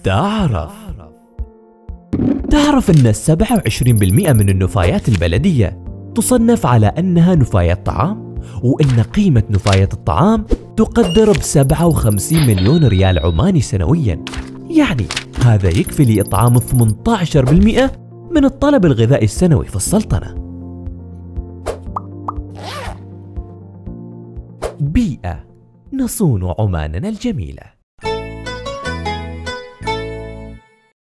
تعرف أن 27% من النفايات البلدية تصنف على أنها نفايات طعام، وأن قيمة نفاية الطعام تقدر ب57 مليون ريال عماني سنوياً. يعني هذا يكفي لإطعام 18% من الطلب الغذائي السنوي في السلطنة. بيئة، نصون عماننا الجميلة.